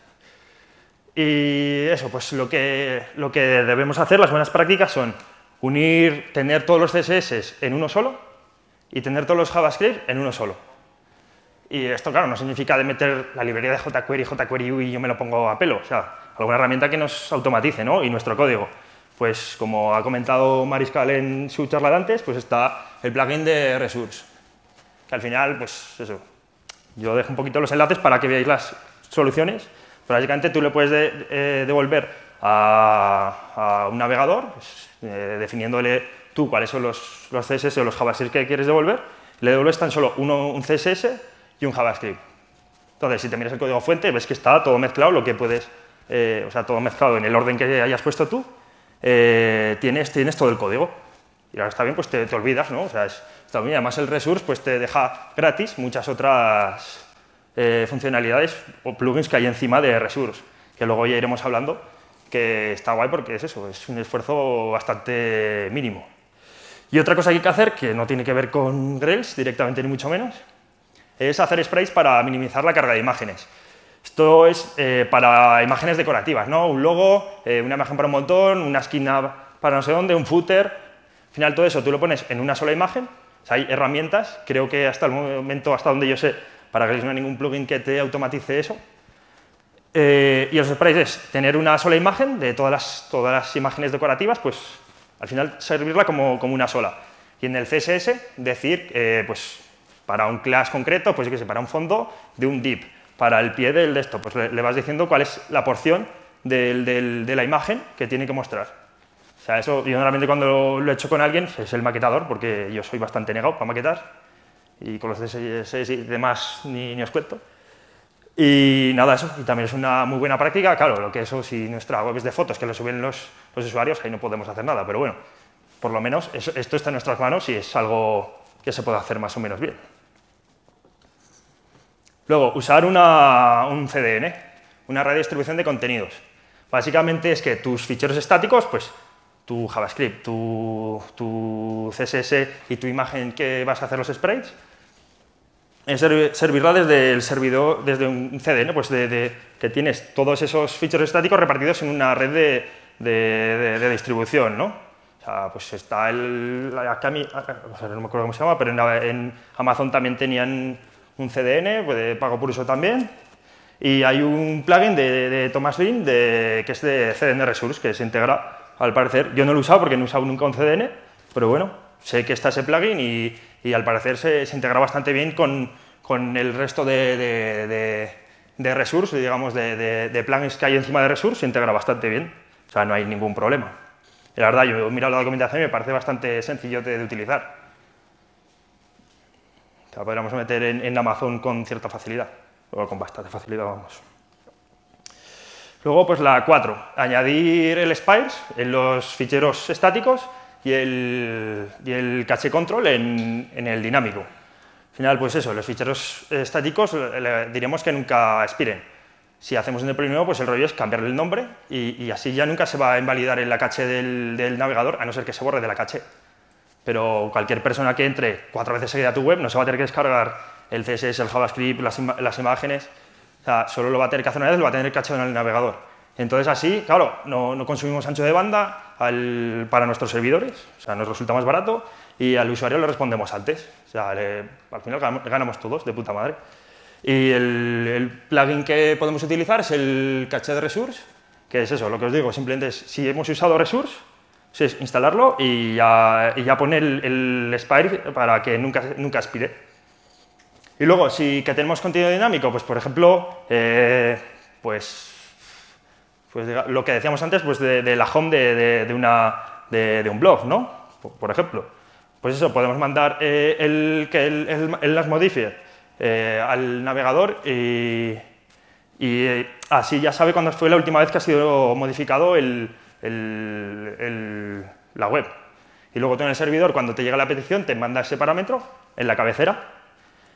Y eso, pues lo que, lo que debemos hacer, las buenas prácticas son unir, tener todos los C S S en uno solo y tener todos los JavaScript en uno solo. Y esto, claro, no significa de meter la librería de jQuery, jQuery U I y yo me lo pongo a pelo. O sea, alguna herramienta que nos automatice, ¿no? Y nuestro código. Pues como ha comentado Mariscal en su charla de antes, pues está el plugin de Resource. Que al final, pues eso, yo dejo un poquito los enlaces para que veáis las soluciones. Pero básicamente tú le puedes de, eh, devolver a, a un navegador, pues, eh, definiéndole tú cuáles son los, los C S S o los JavaScript que quieres devolver, le devuelves tan solo uno, un C S S y un JavaScript. Entonces, si te miras el código fuente, ves que está todo mezclado, lo que puedes, eh, o sea, todo mezclado en el orden que hayas puesto tú, eh, tienes, tienes todo el código. Y ahora está bien, pues te, te olvidas, ¿no? O sea, es, está bien. Además, el Resource pues te deja gratis muchas otras Eh, funcionalidades o plugins que hay encima de Resource, que luego ya iremos hablando, que está guay porque es eso, es un esfuerzo bastante mínimo. Y otra cosa que hay que hacer, que no tiene que ver con Grails directamente ni mucho menos, es hacer sprays para minimizar la carga de imágenes. Esto es eh, para imágenes decorativas, ¿no? Un logo, eh, una imagen para un montón, una esquina para no sé dónde, un footer. Al final todo eso tú lo pones en una sola imagen. O sea, hay herramientas, creo que hasta el momento, hasta donde yo sé, para que no haya ningún plugin que te automatice eso. Eh, y los sprays es tener una sola imagen de todas las, todas las imágenes decorativas, pues al final servirla como, como una sola. Y en el C S S decir, eh, pues para un class concreto, pues yo qué sé, para un fondo de un div, para el pie del de esto, pues le, le vas diciendo cuál es la porción del, del, de la imagen que tiene que mostrar. O sea, eso yo normalmente cuando lo, lo he hecho con alguien es el maquetador, porque yo soy bastante negado para maquetar. Y con los C S S y demás ni, ni os cuento. Y nada, eso. Y también es una muy buena práctica. Claro, lo que eso, si nuestra web es de fotos que lo suben los, los usuarios, ahí no podemos hacer nada. Pero bueno, por lo menos eso, esto está en nuestras manos y es algo que se puede hacer más o menos bien. Luego, usar una, un C D N, una red de distribución de contenidos. Básicamente es que tus ficheros estáticos, pues tu JavaScript, tu, tu C S S y tu imagen que vas a hacer los sprites, servirá desde el servidor, desde un C D N, pues de, de, que tienes todos esos ficheros estáticos repartidos en una red de, de, de, de distribución, ¿no? O sea, pues está el, acá, no me acuerdo cómo se llama, pero en, en Amazon también tenían un C D N, pues de pago por uso también, y hay un plugin de, de, de Thomas Lin, de, que es de C D N Resource, que se integra, al parecer. Yo no lo he usado porque no he usado nunca un C D N, pero bueno, sé que está ese plugin y, y al parecer se, se integra bastante bien con, con el resto de, de, de, de Resource, digamos, de, de, de plugins que hay encima de Resource, se integra bastante bien. O sea, no hay ningún problema. Y la verdad, yo he mirado la documentación y me parece bastante sencillo de, de utilizar. O sea, podríamos meter en, en Amazon con cierta facilidad, o con bastante facilidad, vamos. Luego, pues la cuatro, añadir el spires en los ficheros estáticos y el, y el caché control en, en el dinámico. Al final, pues eso, los ficheros estáticos le, diremos que nunca expiren. Si hacemos un deploy nuevo, pues el rollo es cambiarle el nombre y, y así ya nunca se va a invalidar en la caché del, del navegador, a no ser que se borre de la caché. Pero cualquier persona que entre cuatro veces seguida a tu web no se va a tener que descargar el C S S, el JavaScript, las, ima las imágenes. O sea, solo lo va a tener que hacer una vez, lo va a tener cachado en el navegador. Entonces así, claro, no, no consumimos ancho de banda al, para nuestros servidores, o sea, nos resulta más barato y al usuario le respondemos antes. O sea, le, al final ganamos todos, de puta madre. Y el, el plugin que podemos utilizar es el caché de Resource, que es eso, lo que os digo, simplemente es, si hemos usado Resource, es instalarlo y ya, y ya poner el, el spire para que nunca, nunca expire. Y luego, si que tenemos contenido dinámico, pues por ejemplo, eh, pues, pues lo que decíamos antes, pues de, de la home de, de, de, una, de, de un blog, ¿no? Por, por ejemplo. Pues eso, podemos mandar eh, el, que él, él, él las modifique eh, al navegador y, y eh, así ya sabe cuándo fue la última vez que ha sido modificado el, el, el, la web. Y luego tú en el servidor, cuando te llega la petición, te manda ese parámetro en la cabecera.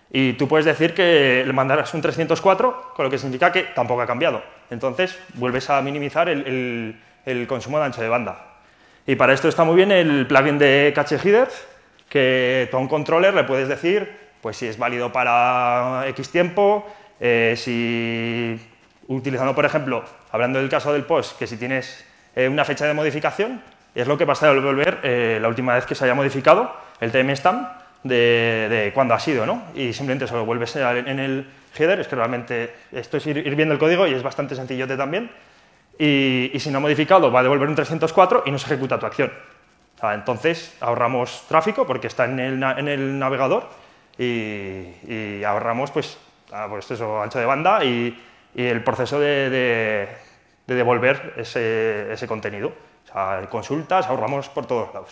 Y tú puedes decir que le mandarás un trescientos cuatro, con lo que significa que tampoco ha cambiado. Entonces, vuelves a minimizar el, el, el consumo de ancho de banda. Y para esto está muy bien el plugin de Cache Headers, que tú a un controller le puedes decir pues, si es válido para X tiempo, eh, si utilizando, por ejemplo, hablando del caso del post, que si tienes eh, una fecha de modificación, es lo que vas a devolver eh, la última vez que se haya modificado el timestamp de, de cuándo ha sido, ¿no? Y simplemente eso lo vuelves en el header, es que realmente esto es ir, ir viendo el código y es bastante sencillote también. Y, y si no ha modificado, va a devolver un trescientos cuatro y no se ejecuta tu acción. O sea, entonces ahorramos tráfico porque está en el, en el navegador y, y ahorramos pues, pues eso, ancho de banda y, y el proceso de, de, de devolver ese, ese contenido. O sea, consultas, ahorramos por todos lados.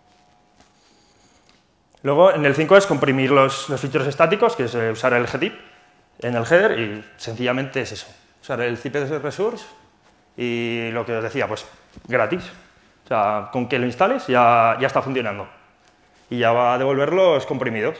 Luego, en el cinco es comprimir los, los ficheros estáticos, que es eh, usar el gzip en el header, y sencillamente es eso, usar el zip de resource y lo que os decía, pues gratis. O sea, con que lo instales ya, ya está funcionando. Y ya va a devolver los comprimidos.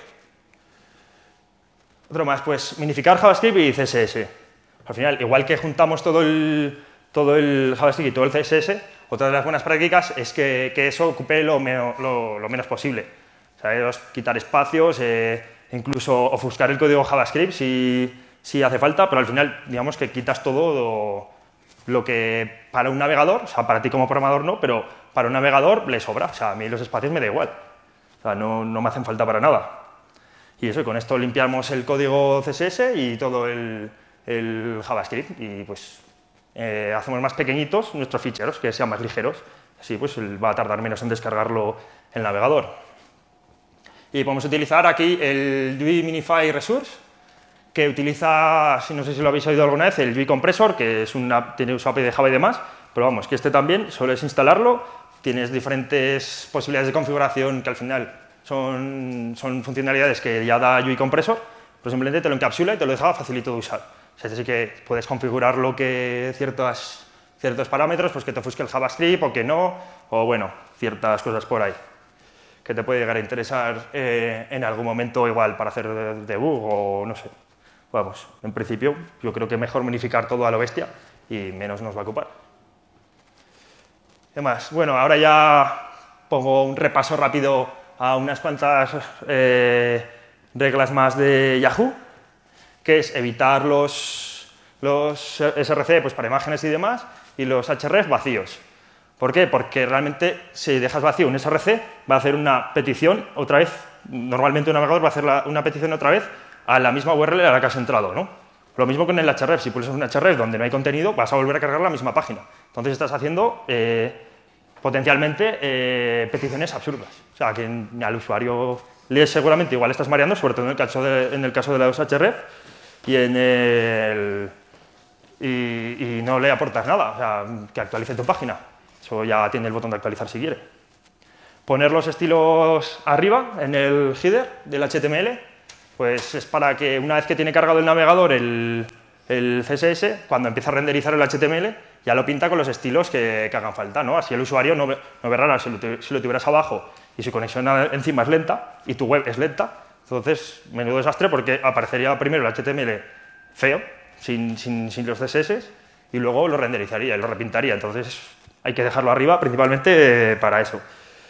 Otro más, pues minificar JavaScript y C S S. Al final, igual que juntamos todo el, todo el JavaScript y todo el C S S, otra de las buenas prácticas es que, que eso ocupe lo, menos, lo, lo menos posible. O sea, es quitar espacios, eh, incluso ofuscar el código JavaScript si, si hace falta, pero al final, digamos que quitas todo lo, lo que para un navegador, o sea, para ti como programador no, pero para un navegador le sobra. O sea, a mí los espacios me da igual. O sea, no, no me hacen falta para nada. Y eso, y con esto limpiamos el código C S S y todo el, el JavaScript y pues eh, hacemos más pequeñitos nuestros ficheros, que sean más ligeros. Así pues va a tardar menos en descargarlo el navegador. Y podemos utilizar aquí el U I Minify Resource, que utiliza, si no sé si lo habéis oído alguna vez, el U I Compressor, que es una, tiene su A P I de Java y demás, pero vamos, que este también, solo es instalarlo, tienes diferentes posibilidades de configuración que al final son, son funcionalidades que ya da U I Compressor, pero simplemente te lo encapsula y te lo deja facilito de usar. O sea, así que puedes configurar lo que ciertas, ciertos parámetros, pues que te ofusque el JavaScript o que no, o bueno, ciertas cosas por ahí que te puede llegar a interesar eh, en algún momento igual para hacer debug o no sé. Vamos, en principio yo creo que mejor minificar todo a lo bestia y menos nos va a ocupar. ¿Qué más? Bueno, ahora ya pongo un repaso rápido a unas cuantas eh, reglas más de Yahoo, que es evitar los, los S R C pues, para imágenes y demás y los href vacíos. ¿Por qué? Porque realmente si dejas vacío un S R C va a hacer una petición otra vez, normalmente un navegador va a hacer la, una petición otra vez a la misma U R L a la que has entrado, ¿no? Lo mismo con el href, si pulsas un href donde no hay contenido vas a volver a cargar la misma página. Entonces estás haciendo eh, potencialmente eh, peticiones absurdas. O sea, que al usuario le seguramente igual estás mareando, sobre todo en el caso de, en el caso de los href y en el... Y, y no le aportas nada, o sea, que actualice tu página. Eso ya tiene el botón de actualizar si quiere. Poner los estilos arriba en el header del H T M L, pues es para que una vez que tiene cargado el navegador el, el C S S, cuando empieza a renderizar el H T M L, ya lo pinta con los estilos que, que hagan falta, ¿no? Así el usuario no ve, no ve raro si lo, si lo tuvieras abajo y su conexión encima es lenta y tu web es lenta, entonces menudo desastre porque aparecería primero el H T M L feo, sin, sin, sin los C S S, y luego lo renderizaría y lo repintaría, entonces hay que dejarlo arriba principalmente para eso.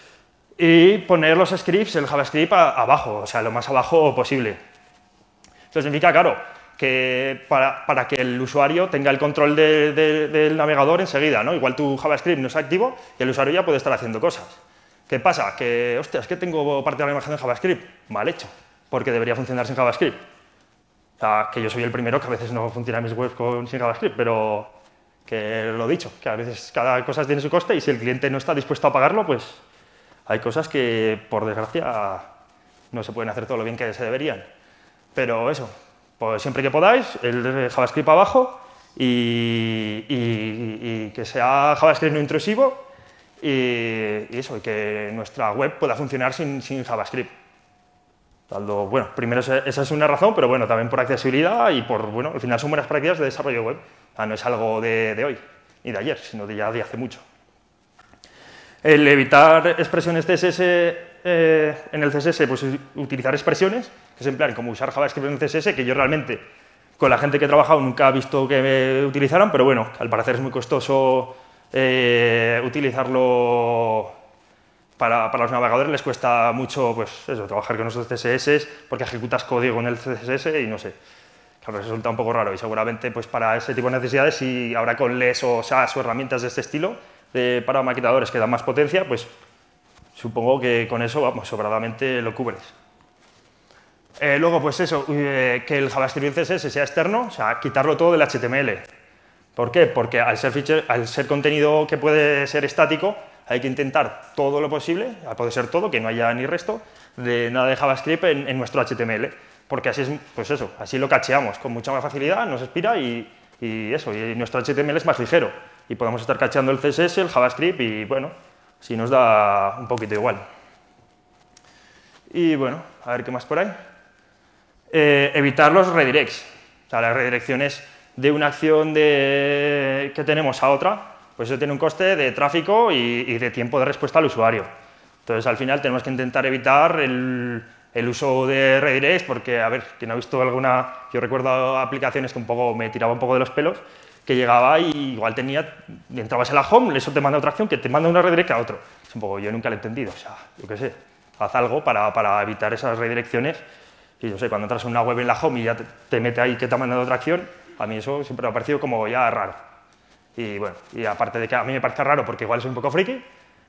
Y poner los scripts, el JavaScript, a, abajo, o sea, lo más abajo posible. Eso significa, claro, que para, para que el usuario tenga el control de, de, del navegador enseguida, ¿no? Igual tu JavaScript no es activo y el usuario ya puede estar haciendo cosas. ¿Qué pasa? Que, hostia, es que tengo parte de la imagen en JavaScript. Mal hecho, porque debería funcionar sin JavaScript. O sea, que yo soy el primero que a veces no funcionan mis webs con, sin JavaScript, pero que lo he dicho, que a veces cada cosa tiene su coste y si el cliente no está dispuesto a pagarlo, pues hay cosas que, por desgracia, no se pueden hacer todo lo bien que se deberían. Pero eso, pues siempre que podáis, el JavaScript abajo y, y, y que sea JavaScript no intrusivo y, y eso, y que nuestra web pueda funcionar sin, sin JavaScript. Dando, bueno, primero esa es una razón, pero bueno, también por accesibilidad y por, bueno, al final son buenas prácticas de desarrollo web. O sea, no es algo de, de hoy ni de ayer, sino de ya de hace mucho. El evitar expresiones C S S eh, en el C S S, pues utilizar expresiones, que es en plan como usar JavaScript en el C S S, que yo realmente, con la gente que he trabajado, nunca he visto que me utilizaran, pero bueno, al parecer es muy costoso eh, utilizarlo para, para los navegadores, les cuesta mucho pues eso, trabajar con esos C S S, porque ejecutas código en el C S S y no sé. Claro, resulta un poco raro y seguramente pues, para ese tipo de necesidades, si ahora con L E S o S A S o herramientas de este estilo, de, para maquetadores que dan más potencia, pues supongo que con eso vamos, sobradamente lo cubres. Eh, luego, pues eso, eh, que el JavaScript y el C S S sea externo, o sea, quitarlo todo del H T M L. ¿Por qué? Porque al ser, feature, al ser contenido que puede ser estático, hay que intentar todo lo posible, puede ser todo, que no haya ni resto, de nada de JavaScript en, en nuestro H T M L. Porque así es, pues eso, así lo cacheamos con mucha más facilidad, nos expira y, y eso, y nuestro H T M L es más ligero. Y podemos estar cacheando el C S S, el JavaScript y bueno, si nos da un poquito igual. Y bueno, a ver qué más por ahí. Eh, evitar los redirects, o sea, las redirecciones de una acción de, que tenemos a otra, pues eso tiene un coste de tráfico y, y de tiempo de respuesta al usuario. Entonces, al final tenemos que intentar evitar el, el uso de redirects porque, a ver, quien ha visto alguna, yo recuerdo aplicaciones que un poco me tiraba un poco de los pelos, que llegaba y igual tenía, entrabas en la home, eso te manda otra acción que te manda una redirect a otro. Es un poco, yo nunca lo he entendido, o sea, yo qué sé, haz algo para, para evitar esas redirecciones. Y yo sé, cuando entras en una web en la home y ya te, te mete ahí que te ha mandado otra acción, a mí eso siempre me ha parecido como ya raro. Y bueno, y aparte de que a mí me parece raro porque igual soy un poco friki,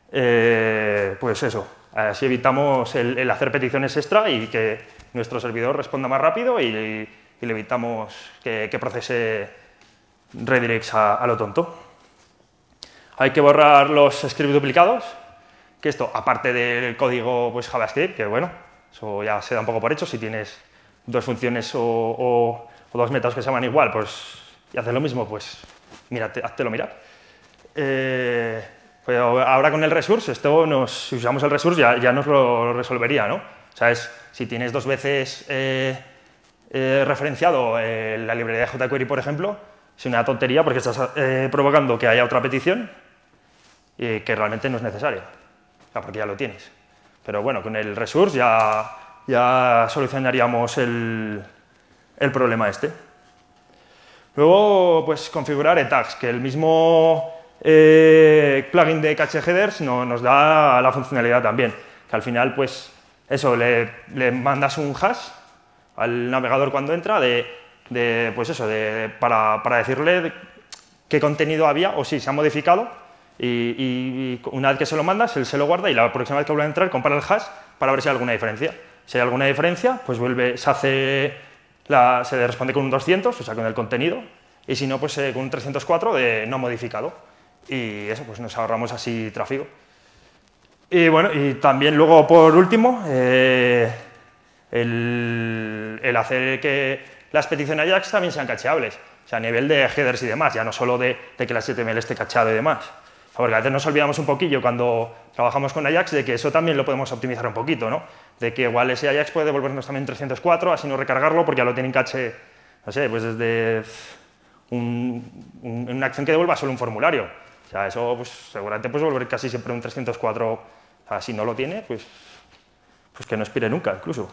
eh, pues eso, así evitamos el, el hacer peticiones extra y que nuestro servidor responda más rápido y, y, y le evitamos que, que procese redirects a, a lo tonto. Hay que borrar los scripts duplicados, que esto, aparte del código pues, JavaScript, que bueno, eso ya se da un poco por hecho, si tienes dos funciones o, o, o dos métodos que se llaman igual, pues y haces lo mismo, pues mírate, háztelo mirar. Eh, pues ahora con el resource, esto nos, si usamos el resource ya, ya nos lo resolvería, ¿no? O sea, es, si tienes dos veces eh, eh, referenciado eh, la librería de jQuery, por ejemplo, es una tontería porque estás eh, provocando que haya otra petición y que realmente no es necesaria, o sea, porque ya lo tienes. Pero bueno, con el resource ya, ya solucionaríamos el, el problema este. Luego, pues configurar e tags, que el mismo eh, plugin de cache headers no, nos da la funcionalidad también, que al final, pues eso, le, le mandas un hash al navegador cuando entra de, de pues eso, de, para, para decirle qué contenido había o si se ha modificado y, y, y una vez que se lo mandas, él se lo guarda y la próxima vez que vuelve a entrar compara el hash para ver si hay alguna diferencia. Si hay alguna diferencia, pues vuelve, se hace... La, se responde con un doscientos, o sea, con el contenido, y si no, pues eh, con un trescientos cuatro de no modificado. Y eso, pues nos ahorramos así tráfico. Y bueno, y también luego, por último, eh, el, el hacer que las peticiones Ajax también sean cacheables, o sea, a nivel de headers y demás, ya no solo de, de que el H T M L esté cacheado y demás. Porque a veces nos olvidamos un poquillo cuando trabajamos con Ajax de que eso también lo podemos optimizar un poquito, ¿no? De que igual ese Ajax puede devolvernos también trescientos cuatro, así no recargarlo porque ya lo tiene en caché, no sé, pues desde un, un, una acción que devuelva solo un formulario. O sea, eso pues, seguramente puedes volver casi siempre un trescientos cuatro, o sea, si no lo tiene, pues, pues que no expire nunca, incluso.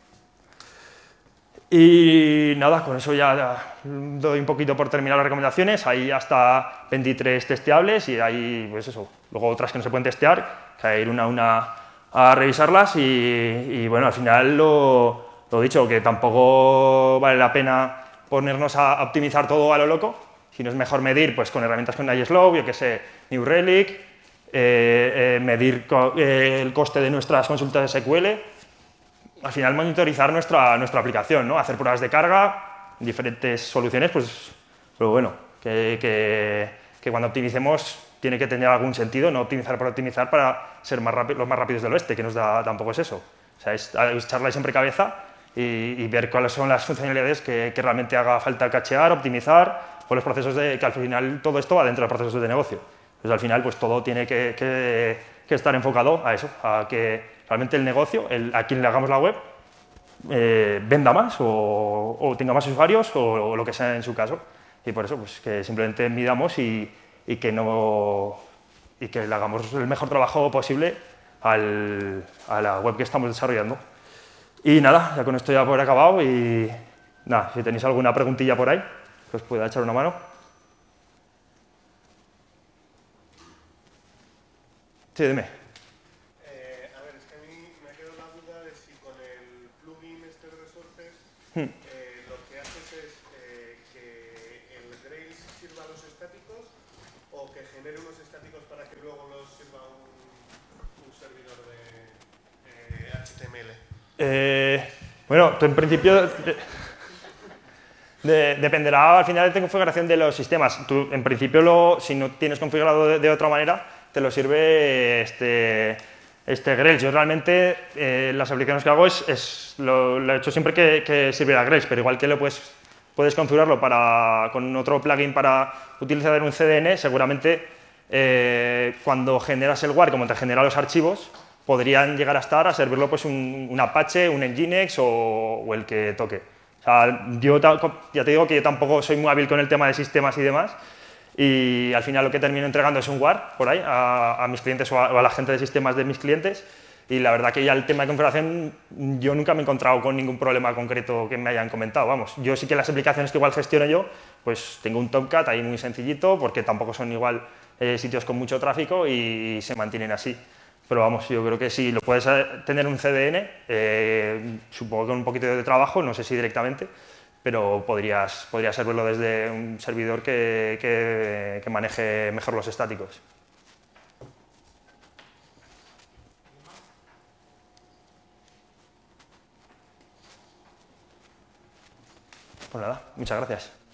Y nada, con eso ya doy un poquito por terminar las recomendaciones. Hay hasta veintitrés testeables y hay, pues eso, luego otras que no se pueden testear, que hay que ir una a una a revisarlas y, y bueno, al final lo, lo dicho, que tampoco vale la pena ponernos a optimizar todo a lo loco, sino es mejor medir pues con herramientas con iSlow, yo que sé, New Relic, eh, eh, medir co eh, el coste de nuestras consultas de S Q L, al final monitorizar nuestra, nuestra aplicación, ¿no? Hacer pruebas de carga, diferentes soluciones, pues, pero bueno, que, que, que cuando optimicemos tiene que tener algún sentido, no optimizar por optimizar para ser más los más rápidos del oeste, que nos da tampoco es eso. O sea, es echarle siempre cabeza y, y ver cuáles son las funcionalidades que, que realmente haga falta cachear, optimizar, o los procesos de, que al final todo esto va dentro de los procesos de negocio. Entonces, al final, pues todo tiene que, que, que estar enfocado a eso, a que realmente el negocio, el, a quien le hagamos la web, eh, venda más o, o tenga más usuarios o, o lo que sea en su caso. Y por eso, pues que simplemente midamos y, y que no, y que le hagamos el mejor trabajo posible al, a la web que estamos desarrollando. Y nada, ya con esto ya por acabado y nada, si tenéis alguna preguntilla por ahí, que os pueda echar una mano. Sí, dime. Eh, a ver, es que a mí me ha quedado la duda de si con el plugin este de Resources Hmm. eh, lo que haces es eh, que el Grails sirva a los estáticos o que genere unos estáticos para que luego los sirva un, un servidor de eh, H T M L. Eh, bueno, tú en principio de- de- dependerá al final de la configuración de los sistemas. Tú en principio, lo, si no tienes configurado de, de otra manera, te lo sirve este, este Grails. Yo realmente eh, las aplicaciones que hago es, es lo, lo he hecho siempre que, que sirviera Grails, pero igual que lo puedes, puedes configurarlo para, con otro plugin para utilizar un C D N, seguramente eh, cuando generas el W A R, como te genera los archivos, podrían llegar a estar a servirlo pues un, un Apache, un Nginx o, o el que toque. O sea, yo ya te digo que yo tampoco soy muy hábil con el tema de sistemas y demás, y al final lo que termino entregando es un W A R por ahí a, a mis clientes o a, o a la gente de sistemas de mis clientes, y la verdad que ya el tema de configuración yo nunca me he encontrado con ningún problema concreto que me hayan comentado, vamos. Yo sí que las aplicaciones que igual gestiono yo, pues tengo un Tomcat ahí muy sencillito, porque tampoco son igual eh, sitios con mucho tráfico y, y se mantienen así. Pero vamos, yo creo que si lo puedes tener un C D N, eh, supongo que con un poquito de trabajo, no sé si directamente, pero podrías, podrías servirlo desde un servidor que, que, que maneje mejor los estáticos. Pues nada, muchas gracias.